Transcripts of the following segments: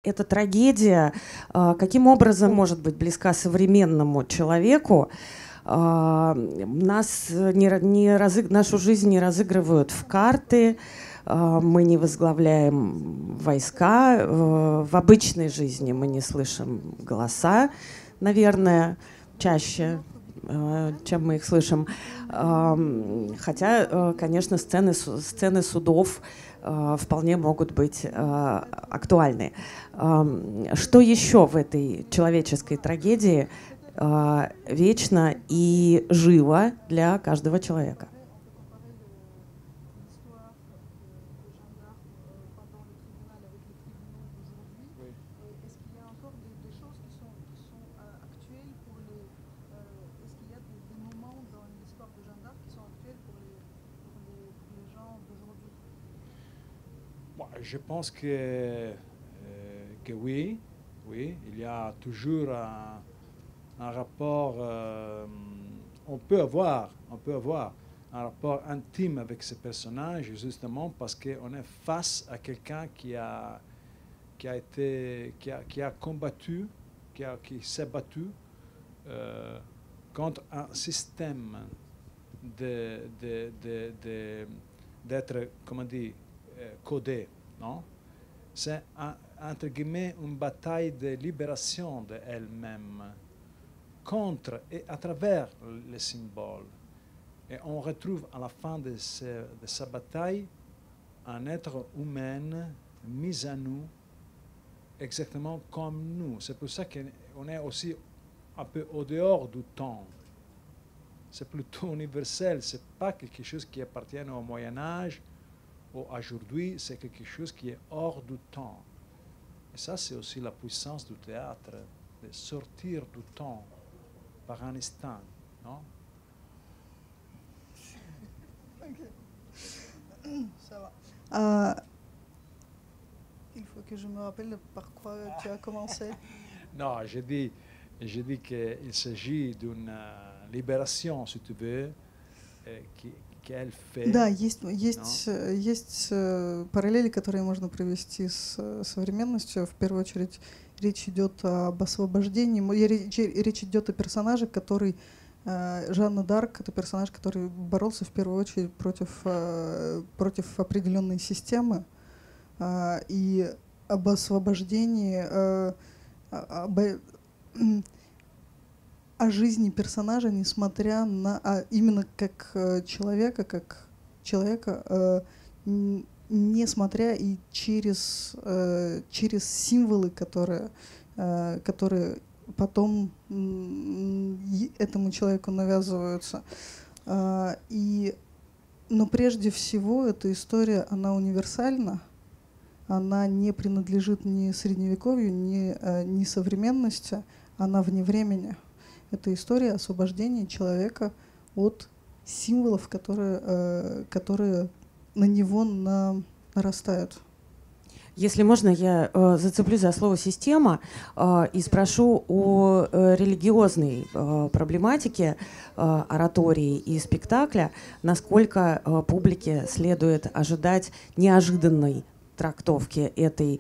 Эта трагедия каким образом может быть близка современному человеку? Нашу жизнь не разыгрывают в карты, мы не возглавляем войска, в обычной жизни мы не слышим голоса, наверное, чаще, чем мы их слышим. Хотя, конечно, сцены судов вполне могут быть актуальны. Что еще в этой человеческой трагедии вечно и живо для каждого человека? Je pense que oui, oui, il y a toujours un rapport, on peut avoir un rapport intime avec ce personnage, justement parce qu'on est face à quelqu'un qui a combattu, qui s'est battu contre un système d'être, comment dire, codé. Non? C'est entre guillemets une bataille de libération d'elle-même contre et à travers les symboles. Et on retrouve à la fin de sa bataille un être humain mis à nous exactement comme nous. C'est pour ça qu'on est aussi un peu au dehors du temps. C'est plutôt universel, c'est pas quelque chose qui appartient au Moyen-Âge. Aujourd'hui, c'est quelque chose qui est hors du temps. Et ça, c'est aussi la puissance du théâtre, de sortir du temps par un instant, non? Ça va. Il faut que je me rappelle par quoi tu as commencé. Non, j'ai dit qu'il s'agit d'une libération, si tu veux, qu'elle fait. Да, есть параллели, которые можно провести с современностью. В первую очередь речь идет об освобождении. Речь идет о персонаже, который Жанна Дарк, это персонаж, который боролся в первую очередь против определенной системы, и об освобождении, о жизни персонажа, несмотря на именно как человека, несмотря и через символы, которые потом этому человеку навязываются. Но прежде всего эта история, она универсальна, она не принадлежит ни средневековью, ни современности, она вне времени. Это история освобождения человека от символов, которые на него нарастают. Если можно, я зацеплюсь за слово «система» и спрошу о религиозной проблематике оратории и спектакля, насколько публике следует ожидать неожиданной трактовки этой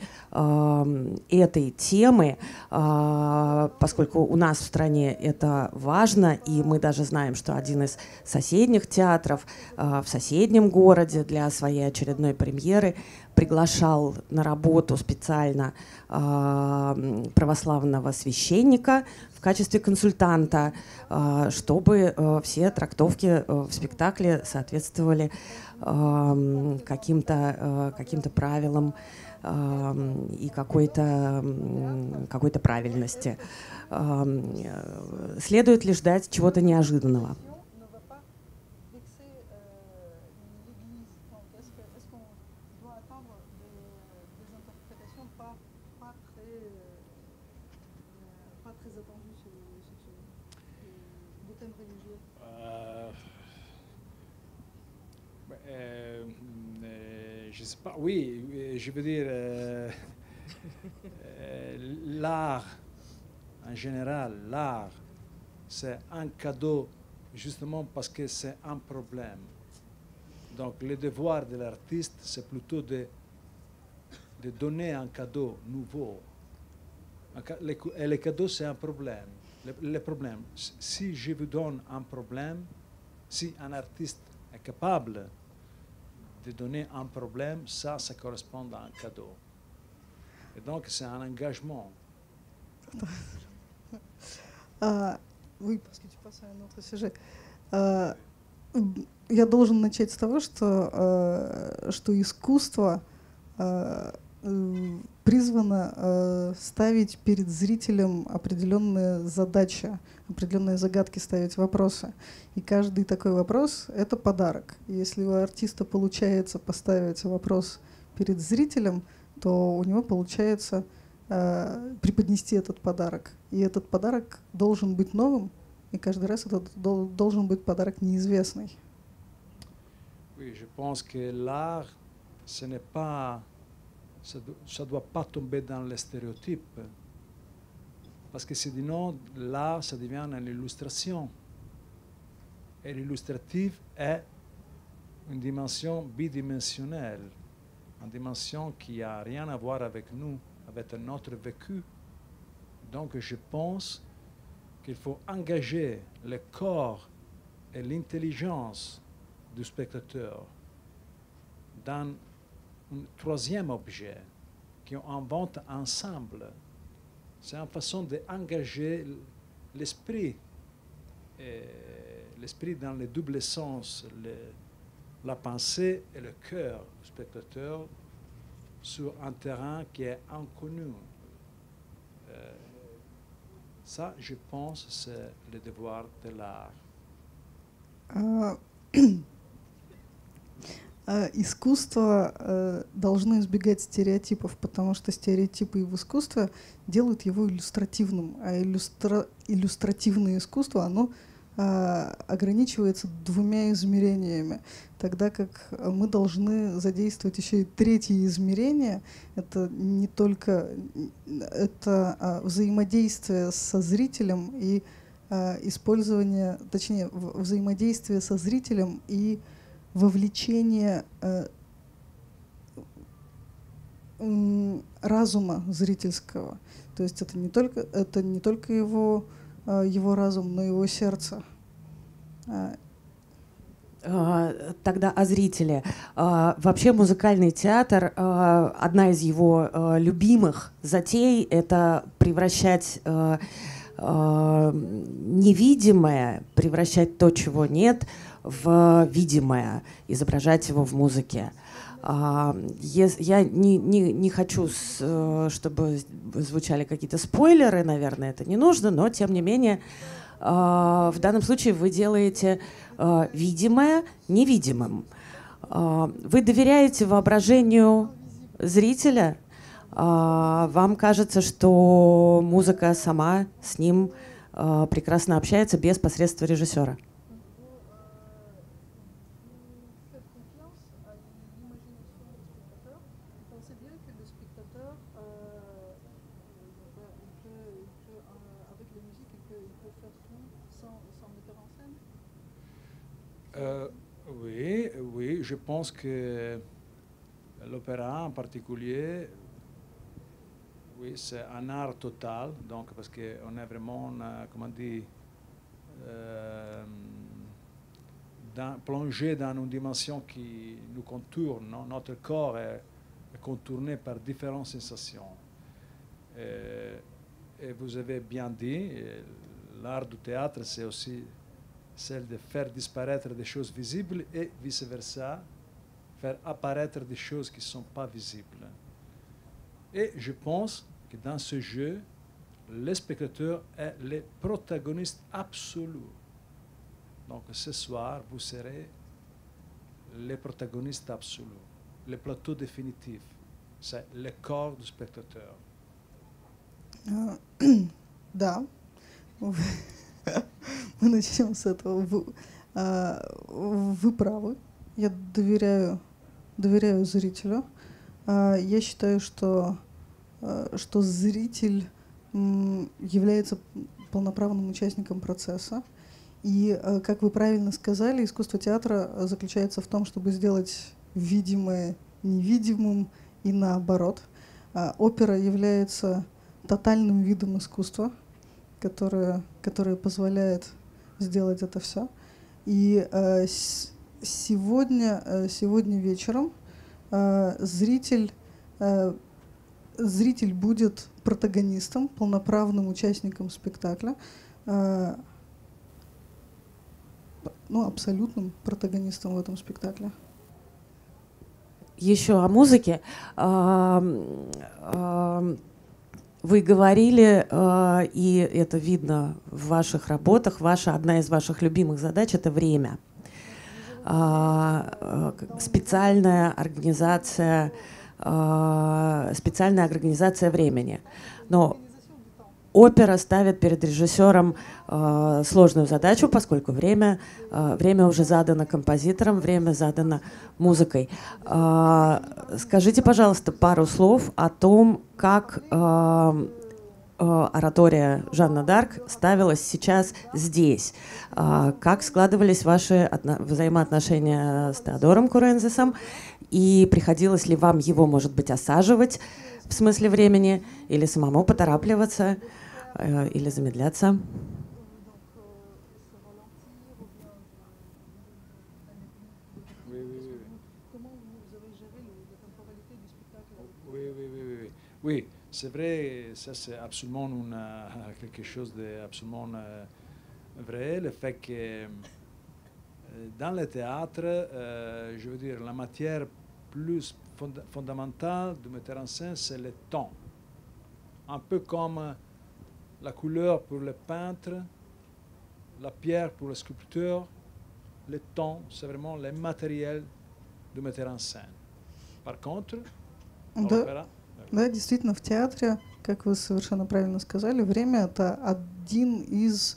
темы, поскольку у нас в стране это важно, и мы даже знаем, что один из соседних театров в соседнем городе для своей очередной премьеры приглашал на работу специально православного священника в качестве консультанта, чтобы все трактовки в спектакле соответствовали каким-то правилам и какой-то правильности. Следует ли ждать чего-то неожиданного? Je sais pas, oui, je veux dire, l'art, en général, l'art, c'est un cadeau justement parce que c'est un problème. Donc le devoir de l'artiste, c'est plutôt de donner un cadeau nouveau Et les cadeaux, c'est un problème. Le problème, si je vous donne un problème, si un artiste est capable de donner un problème, ça correspond à un cadeau. Et donc, c'est un engagement. Oui, parce que tu passes à un autre sujet. Я должен начать с того, что искусство призвано ставить перед зрителем определенные задачи, определенные загадки, ставить вопросы. И каждый такой вопрос — это подарок. И если у артиста получается поставить вопрос перед зрителем, то у него получается преподнести этот подарок. И этот подарок должен быть новым, и каждый раз это должен быть подарок неизвестный. Oui, je pense que l'art, ce n'est pas, ça ne doit pas tomber dans les stéréotypes. Parce que sinon, l'art, ça devient une illustration. Et l'illustratif est une dimension bidimensionnelle, une dimension qui n'a rien à voir avec nous, avec notre vécu. Donc je pense qu'il faut engager le corps et l'intelligence du spectateur dans un troisième objet qu'on invente ensemble. C'est une façon d'engager l'esprit, l'esprit dans le double sens, la pensée et le cœur du spectateur sur un terrain qui est inconnu. Ça, je pense, c'est le devoir de l'art. Искусство должно избегать стереотипов, потому что стереотипы в искусстве делают его иллюстративным, а иллюстративное искусство, оно ограничивается двумя измерениями, тогда как мы должны задействовать еще и третье измерение. Это не только это взаимодействие со зрителем и использование, точнее, взаимодействие со зрителем и вовлечение разума зрительского. То есть это не только его разум, но и его сердце. Тогда о зрителе. Вообще музыкальный театр, одна из его любимых затей — это превращать невидимое, превращать то, чего нет, в видимое, изображать его в музыке. Я не хочу, чтобы звучали какие-то спойлеры, наверное, это не нужно, но тем не менее в данном случае вы делаете видимое невидимым. Вы доверяете воображению зрителя? Вам кажется, что музыка сама с ним прекрасно общается без посредства режиссера? Oui, je pense que l'opéra en particulier, oui, c'est un art total, donc parce qu'on est vraiment, comment dire, plongé dans une dimension qui nous contourne. Non? Notre corps est contourné par différentes sensations. Et vous avez bien dit, l'art du théâtre, c'est aussi celle de faire disparaître des choses visibles et vice-versa, faire apparaître des choses qui ne sont pas visibles. Et je pense que dans ce jeu, le spectateur est le protagoniste absolu. Donc ce soir, vous serez le protagoniste absolu. Le plateau définitif, c'est le corps du spectateur. Да. Мы начнем с этого. Вы правы. Я доверяю зрителю. Я считаю, что зритель является полноправным участником процесса. И, как вы правильно сказали, искусство театра заключается в том, чтобы сделать видимое невидимым и наоборот. Опера является тотальным видом искусства, которое позволяет сделать это все. И сегодня вечером зритель будет протагонистом, полноправным участником спектакля, абсолютным протагонистом в этом спектакле. Еще о музыке. Вы говорили, и это видно в ваших работах, одна из ваших любимых задач — это время. Специальная организация времени. Но опера ставит перед режиссером сложную задачу, поскольку время уже задано композитором, время задано музыкой. Скажите, пожалуйста, пару слов о том, как оратория Жанна д'Арк ставилась сейчас здесь. Как складывались ваши взаимоотношения с Теодором Курензисом, и приходилось ли вам его, может быть, осаживать в смысле времени, или самому поторапливаться, или замедляться? Oui, c'est vrai, ça c'est absolument quelque chose d'absolument vrai, le fait que dans le théâtre, je veux dire, la matière plus fondamentale du metteur en scène, c'est le temps. Un peu comme la couleur pour le peintre, la pierre pour le sculpteur, le temps, c'est vraiment le matériel du metteur en scène. Par contre, Да, действительно, в театре, как вы совершенно правильно сказали, время — это один из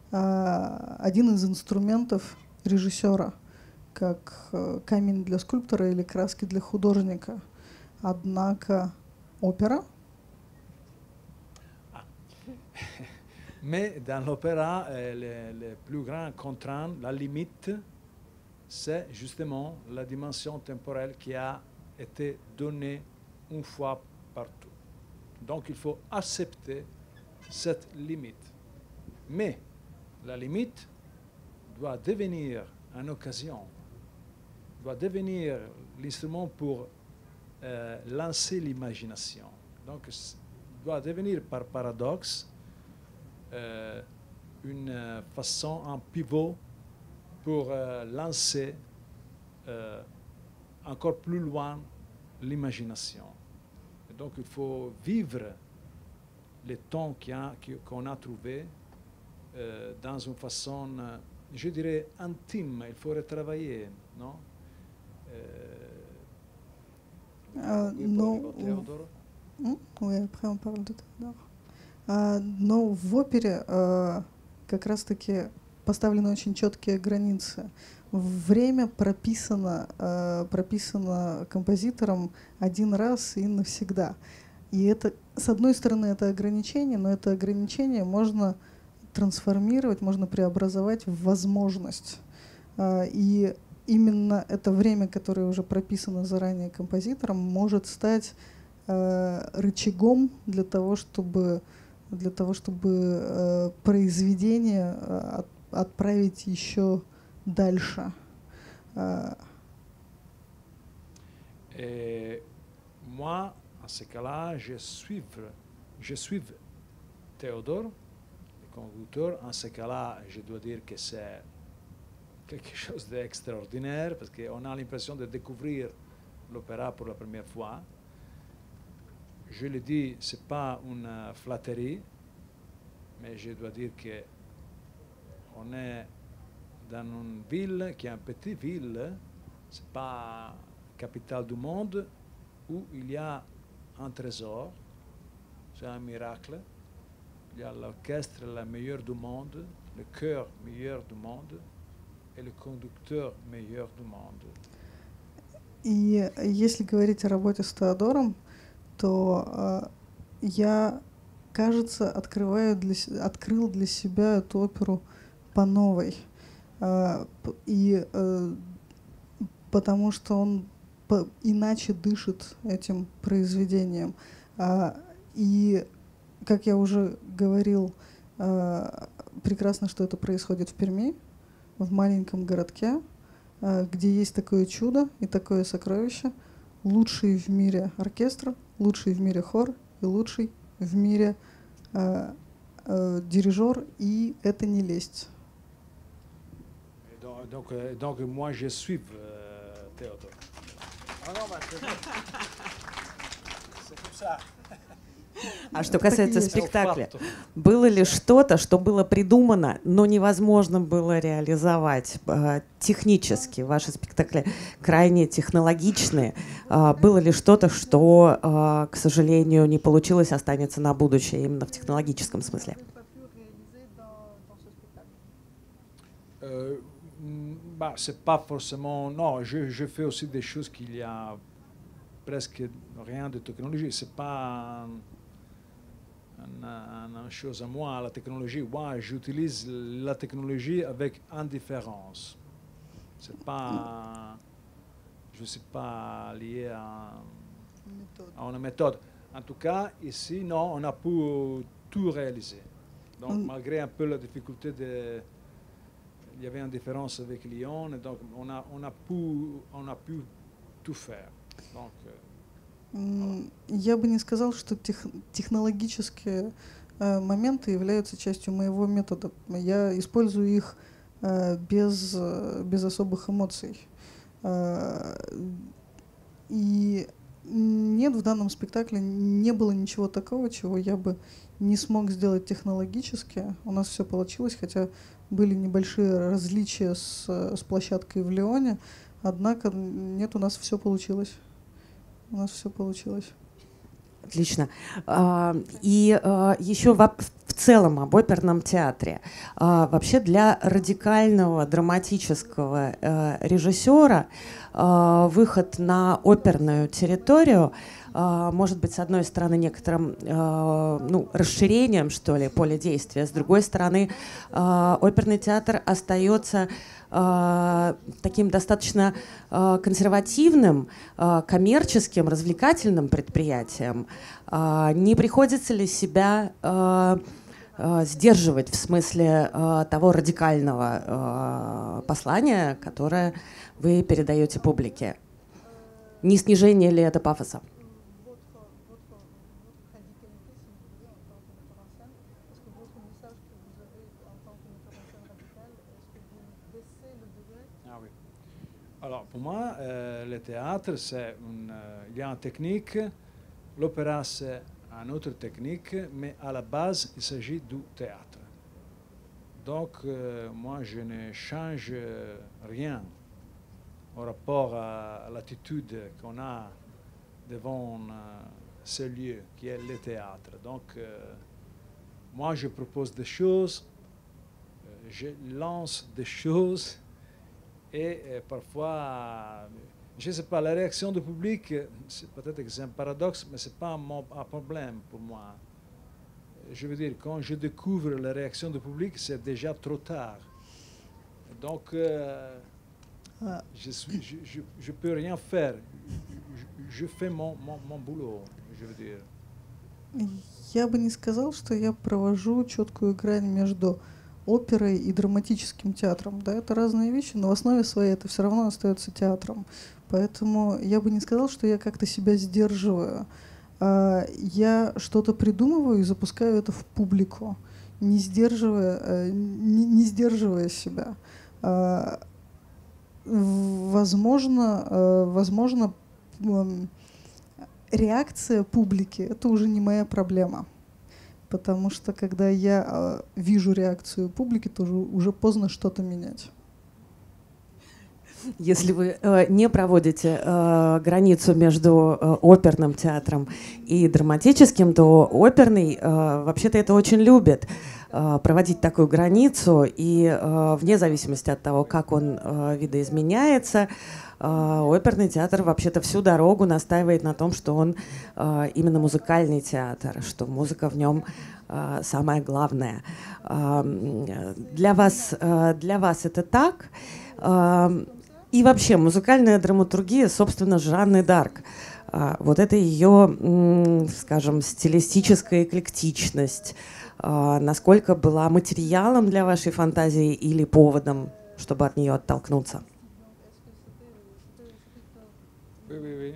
инструментов режиссера, как камень для скульптора или краски для художника. Однако опера... Mais dans l'opéra, le plus grand contrainte, la limite, c'est justement la dimension temporelle qui a été donnée une fois partout. Donc il faut accepter cette limite. Mais la limite doit devenir une occasion, doit devenir l'instrument pour lancer l'imagination. Donc doit devenir par paradoxe une façon, un pivot pour lancer encore plus loin l'imagination. Donc il faut vivre le temps qu'on a trouvé dans une façon, je dirais, intime. Il faut retravailler, non? Oui, après on parle de Théodore. Но в опере как раз-таки поставлены очень четкие границы. Время прописано композитором один раз и навсегда. И это, с одной стороны, это ограничение, но это ограничение можно трансформировать, можно преобразовать в возможность. И именно это время, которое уже прописано заранее композитором, может стать рычагом для того, чтобы произведение отправить еще дальше. Moi, à ce cas-là, je suis Théodore, le conducteur. En ce cas-là, je dois dire que c'est quelque chose d'extraordinaire parce qu'on a l'impression de découvrir l'opéra pour la première fois. Je le dis, ce n'est pas une flatterie, mais je dois dire qu'on est dans une ville qui est une petite ville, ce n'est pas la capitale du monde, où il y a un trésor, c'est un miracle. Il y a l'orchestre le meilleur du monde, le chœur meilleur du monde et le conducteur meilleur du monde. И если говорить о работе с Теодором, то я, кажется, открыл для себя эту оперу по новой. И потому что он иначе дышит этим произведением. И как я уже говорил, прекрасно, что это происходит в Перми, в маленьком городке, где есть такое чудо и такое сокровище. Лучший в мире оркестр, лучший в мире хор и лучший в мире дирижер, и это не лесть. Donc moi je suis Théodore. Ah non, c'est comme ça. А что касается спектакля, было ли что-то, что было придумано, но невозможно было реализовать технически? Ваши спектакли крайне технологичные. Было ли что-то, что, к сожалению, не получилось, останется на будущее именно в технологическом смысле? Bah, c'est pas forcément. Non, je fais aussi des choses qu'il y a presque rien de technologie. C'est pas une chose à moi, la technologie. Moi, j'utilise la technologie avec indifférence. C'est pas. Je ne suis pas lié à une méthode. En tout cas, ici, non, on a pu tout réaliser. Donc, malgré un peu la difficulté de. Il y avait une différence avec Lyon, et donc on a pu tout faire. Donc, я бы не сказал, что технологические моменты являются частью моего метода. Я использую их без особых эмоций. И нет, в данном спектакле не было ничего такого, чего я бы не смог сделать технологически. У нас все получилось, хотя были небольшие различия с площадкой в Лионе, однако нет, у нас все получилось. У нас все получилось. Отлично. И еще в целом об оперном театре. Вообще для радикального драматического режиссера выход на оперную территорию может быть, с одной стороны, некоторым расширением, что ли, поля действия, с другой стороны, оперный театр остается таким достаточно консервативным, коммерческим, развлекательным предприятием. Не приходится ли себя сдерживать в смысле того радикального послания, которое вы передаете публике? Не снижение ли это пафоса? Alors, pour moi, le théâtre, il y a une technique, l'opéra, c'est une autre technique, mais à la base, il s'agit du théâtre. Donc, moi, je ne change rien au rapport à l'attitude qu'on a devant ce lieu qui est le théâtre. Donc, moi, je propose des choses, je lance des choses. Et parfois, je ne sais pas, la réaction du public, c'est peut-être que c'est un paradoxe, mais ce n'est pas un problème pour moi. Je veux dire, quand je découvre la réaction du public, c'est déjà trop tard. Donc, je ne peux rien faire. Je fais mon boulot, je veux dire. Я бы не сказал, что я провожу четкую грань между оперой и драматическим театром. Да, это разные вещи, но в основе своей это все равно остается театром. Поэтому я бы не сказал, что я как-то себя сдерживаю. Я что-то придумываю и запускаю это в публику, не сдерживая себя. Возможно, реакция публики — это уже не моя проблема. Потому что, когда я вижу реакцию публики, то уже поздно что-то менять. Если вы не проводите границу между оперным театром и драматическим, то оперный вообще-то это очень любит, проводить такую границу, и вне зависимости от того, как он видоизменяется, оперный театр вообще-то всю дорогу настаивает на том, что он именно музыкальный театр, что музыка в нем самое главное. Для вас это так? И вообще музыкальная драматургия, собственно, Жанны д'Арк. Вот это ее, скажем, стилистическая эклектичность, насколько была материалом для вашей фантазии или поводом, чтобы от нее оттолкнуться? Oui, oui, oui.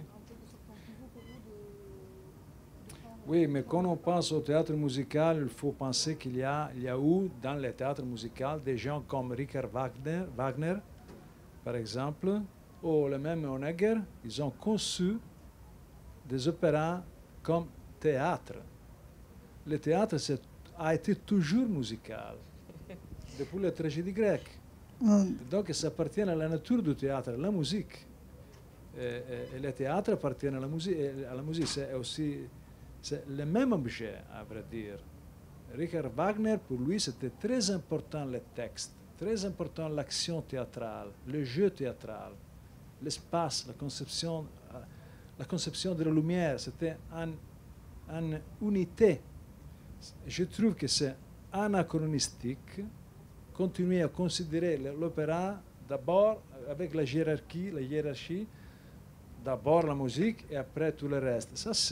Oui, mais quand on pense au théâtre musical, il faut penser qu'il y a eu dans le théâtre musical des gens comme Richard Wagner, par exemple, ou le même Honegger. Ils ont conçu des opéras comme théâtre. Le théâtre a été toujours musical, depuis la tragédie grecque. Donc ça appartient à la nature du théâtre, à la musique. Et le théâtre appartient à la musique. C'est aussi le même objet, à vrai dire. Richard Wagner, pour lui, c'était très important le texte, très important l'action théâtrale, le jeu théâtral, l'espace, la conception de la lumière. C'était une unité. Je trouve que c'est anachronistique continuer à considérer l'opéra d'abord avec la hiérarchie, d'abord la musique et après tout le reste.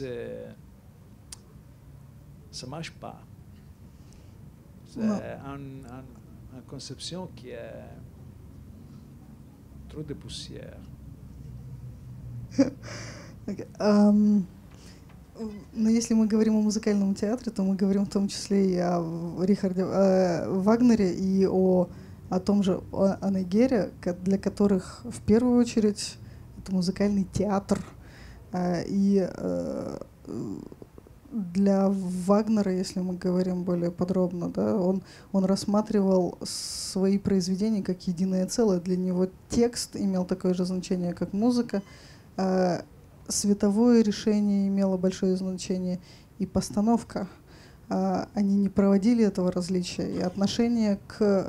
Ça marche pas. C'est une conception qui est trop de poussière. Okay. Но если мы говорим о музыкальном театре, то мы говорим в том числе и о Рихарде Вагнере и о том же Онеггере, для которых в первую очередь это музыкальный театр. И для Вагнера, если мы говорим более подробно, да, он рассматривал свои произведения как единое целое. Для него текст имел такое же значение, как музыка. Световое решение имело большое значение, и постановка. Они не проводили этого различия. И отношение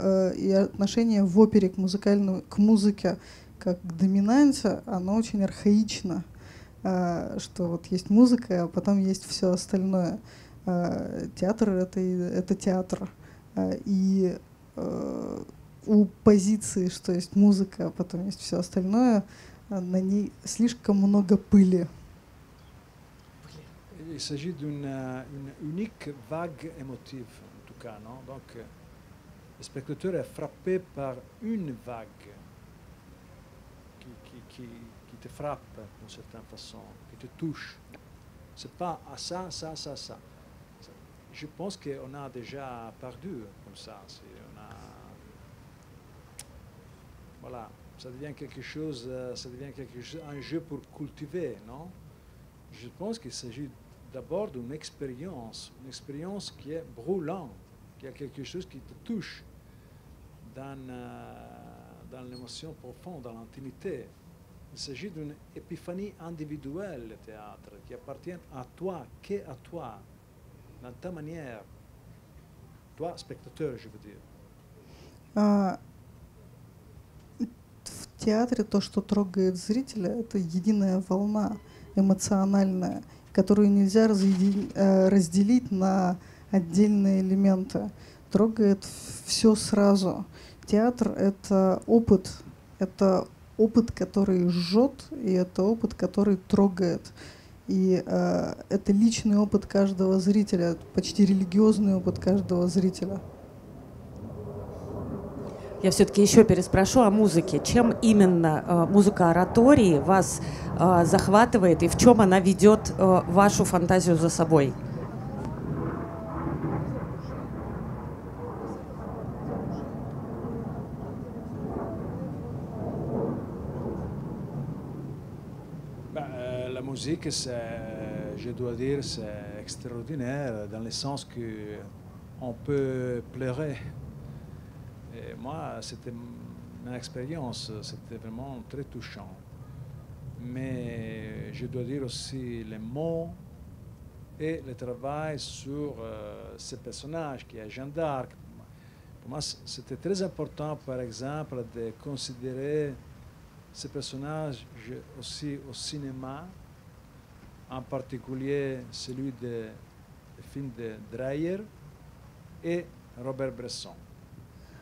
в опере к музыке как к доминанте, оно очень архаично. Что вот есть музыка, а потом есть все остальное. Театр — это театр. И у позиции, что есть музыка, а потом есть все остальное, на ней слишком много пыли. Il s'agit d'une unique vague émotive, en tout cas, non? Donc, le spectateur est frappé par une vague qui te frappe d'une certaine façon, qui te touche. C'est pas ça. Je pense qu'on a déjà perdu comme ça. Voilà. Ça devient quelque chose, un jeu pour cultiver, non? Je pense qu'il s'agit d'abord d'une expérience qui est brûlante, qui a quelque chose qui te touche dans l'émotion profonde, dans l'intimité. Il s'agit d'une épiphanie individuelle, le théâtre, qui appartient à toi, qu'à toi, dans ta manière. Toi, spectateur, je veux dire. В театре то, что трогает зрителя, это единая волна эмоциональная, которую нельзя разделить на отдельные элементы. Трогает все сразу. Театр — это опыт, который жжет, и это опыт, который трогает. И это личный опыт каждого зрителя, почти религиозный опыт каждого зрителя. Я все-таки еще переспрошу о музыке. Чем именно музыка оратории вас захватывает и в чем она ведет вашу фантазию за собой? La musique, je dois dire, c'est extraordinaire dans le sens qu'on peut pleurer. Et moi, c'était mon expérience, c'était vraiment très touchant. Mais je dois dire aussi les mots et le travail sur ce personnage qui est Jeanne d'Arc. Pour moi, c'était très important, par exemple, de considérer ce personnage aussi au cinéma, en particulier celui du film de Dreyer et Robert Bresson.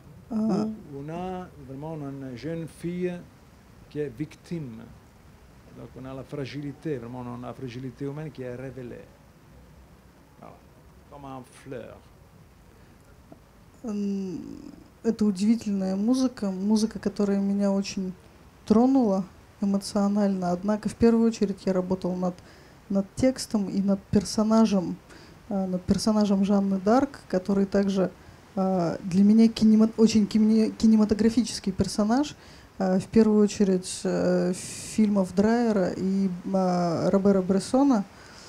On a vraiment une jeune fille qui est victime Donc on a la fragilité, vraiment on a la fragilité humaine qui est révélée. Voilà. Comme un fleur. Это удивительная музыка, музыка, которая меня очень тронула эмоционально. Однако в первую очередь я работал над текстом и над персонажем Жанны Дарк, который также для меня очень кинематографический персонаж. В первую очередь фильмов Драйера и Робера Брессона.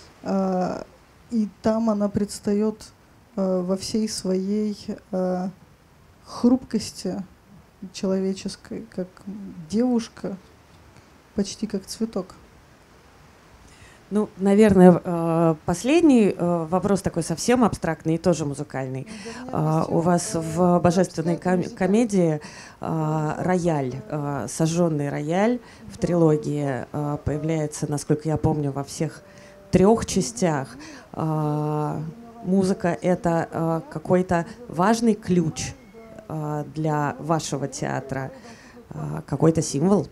И там она предстает во всей своей хрупкости человеческой, как девушка, почти как цветок. Ну, наверное, последний вопрос такой совсем абстрактный и тоже музыкальный. У вас в божественной комедии рояль, сожженный рояль в трилогии появляется, насколько я помню, во всех 3 частях. Музыка — это какой-то важный ключ для вашего театра, какой-то символ?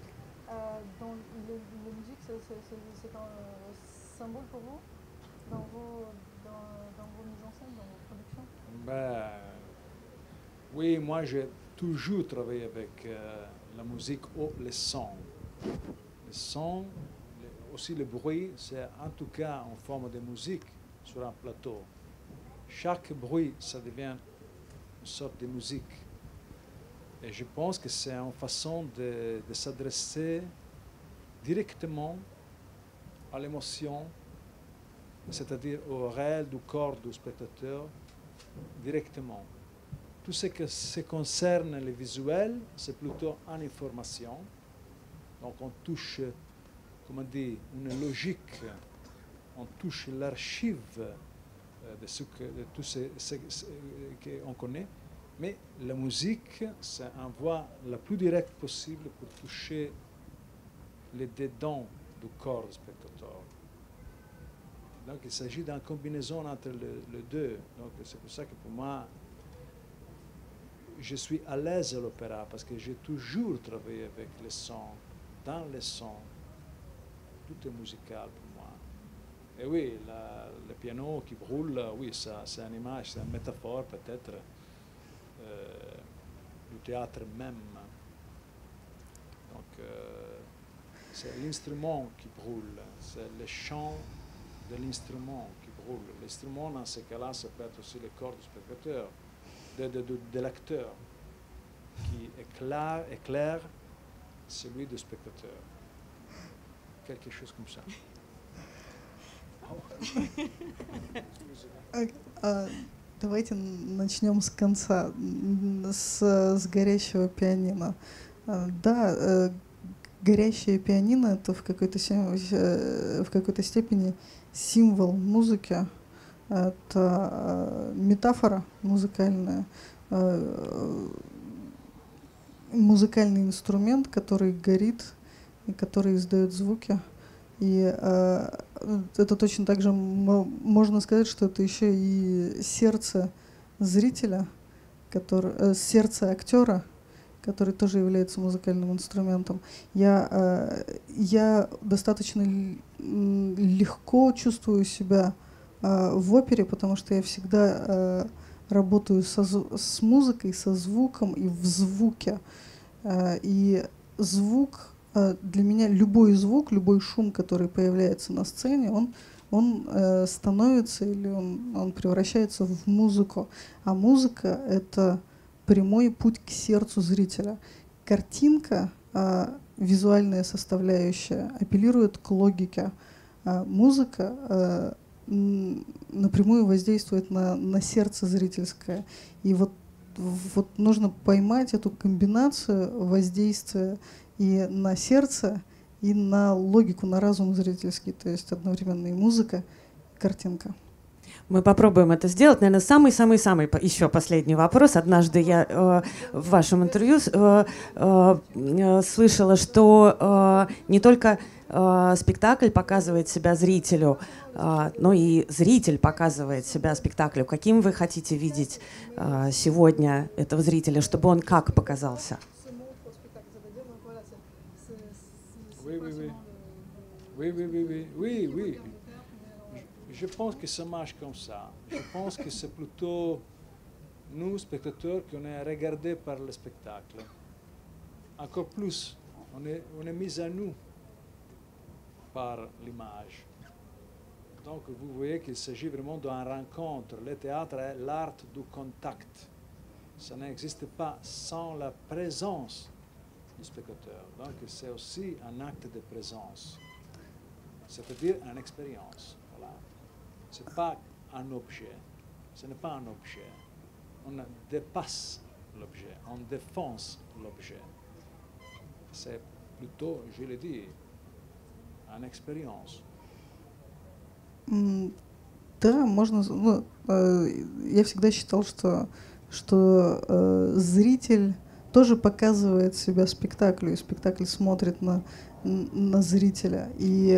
Oui, moi j'ai toujours travaillé avec la musique ou les sons. Les sons, aussi le bruit, c'est en tout cas en forme de musique sur un plateau. Chaque bruit, ça devient une sorte de musique. Et je pense que c'est une façon de s'adresser directement à l'émotion, c'est-à-dire au réel du corps du spectateur, directement. Tout ce qui concerne le visuel, c'est plutôt en information. Donc on touche, comment dire, une logique, on touche l'archive de tout ce qu'on connaît. Mais la musique, c'est une voie la plus directe possible pour toucher les dedans du corps du spectateur. Donc il s'agit d'une combinaison entre les deux. Donc c'est pour ça que pour moi, je suis à l'aise à l'opéra parce que j'ai toujours travaillé avec les sons, dans les sons. Tout est musical pour moi. Et oui, le piano qui brûle, oui, ça, c'est une image, c'est une métaphore peut-être du théâtre même. Donc c'est l'instrument qui brûle, c'est le chant de l'instrument qui brûle. L'instrument, dans ce cas-là, ça peut être aussi le corps du spectateur, de l'acteur, qui éclaire celui du spectateur. Quelque chose comme ça. Давайте начнем с конца, с горящего пианино. Да, горящее пианино — это в какой-то степени символ музыки, это метафора музыкальная, музыкальный инструмент, который горит и который издает звуки. И это точно так же можно сказать, что это еще и сердце зрителя, сердце актера, который тоже является музыкальным инструментом. Я достаточно легко чувствую себя в опере, потому что я всегда работаю с музыкой, со звуком и в звуке. И звук для меня, любой звук, любой шум, который появляется на сцене, он становится или он превращается в музыку. А музыка — это прямой путь к сердцу зрителя. Картинка, визуальная составляющая, апеллирует к логике. Музыка напрямую воздействует на сердце зрительское. И вот нужно поймать эту комбинацию воздействия и на сердце, и на логику, на разум зрительский. То есть одновременно и музыка, и картинка. Мы попробуем это сделать. Наверное, самый-самый-самый еще последний вопрос. Однажды я в вашем интервью слышала, что не только спектакль показывает себя зрителю, но и зритель показывает себя спектаклю. Каким вы хотите видеть сегодня этого зрителя, чтобы он как показался? Oui, oui, oui. Oui, oui, oui, oui, oui, oui. Je pense que ça marche comme ça. Je pense que c'est plutôt nous, spectateurs, qu'on est regardés par le spectacle. Encore plus, on est mis à nous par l'image. Donc vous voyez qu'il s'agit vraiment d'une rencontre. Le théâtre est l'art du contact. Ça n'existe pas sans la présence du spectateur. Donc c'est aussi un acte de présence, c'est-à-dire une expérience. Voilà. Ce n'est pas un objet. Ce n'est pas un objet. On dépasse l'objet, on défonce l'objet. C'est plutôt, je l'ai dit, une expérience. Да, можно. Я всегда считал, что зритель тоже показывает себя спектаклю, и спектакль смотрит на зрителя. И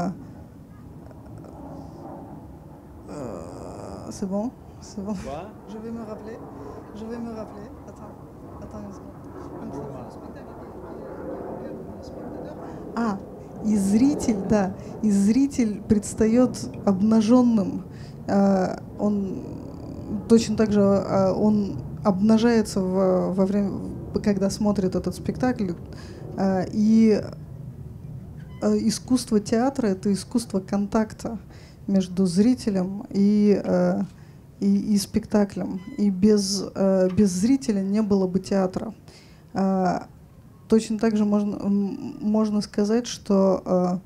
c'est bon, c'est bon. Quoi? Je vais me rappeler. Attends une seconde. И зритель предстает обнаженным. Он точно так же он обнажается во время, когда смотрит этот спектакль. И искусство театра — это искусство контакта между зрителем и спектаклем. И без зрителя не было бы театра. Точно так же можно сказать, что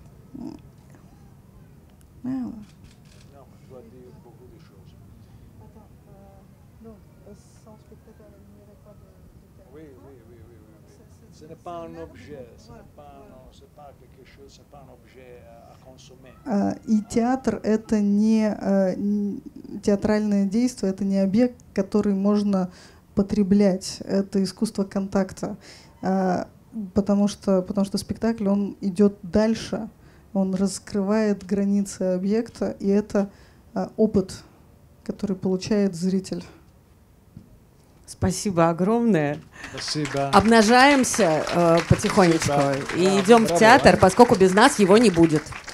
Ce n'est pas un objet, ce n'est pas quelque chose, ce n'est pas un objet à consommer. И театр — это не театральное действие, это не объект, который можно потреблять. Это искусство контакта. Потому что спектакль, он идет дальше, он раскрывает границы объекта, и это опыт, который получает зритель. Спасибо огромное. Спасибо. Обнажаемся потихонечку. Спасибо. И идем в театр, поскольку без нас его не будет.